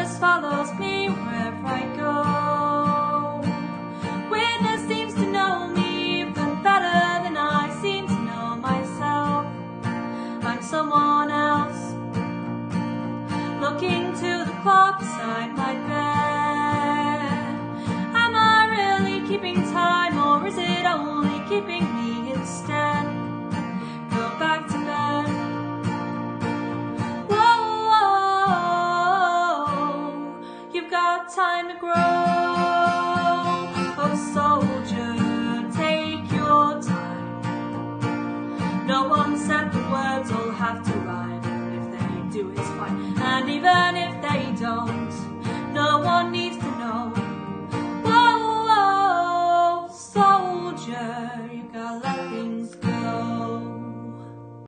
Weirdness follows me wherever I go. Weirdness seems to know me even better than I seem to know myself. I'm someone else, looking to the clock beside my bed. Am I really keeping time, or is it only keeping me instead? Go back to bed. You've got time to grow. Oh soldier, take your time. No one said the words all have to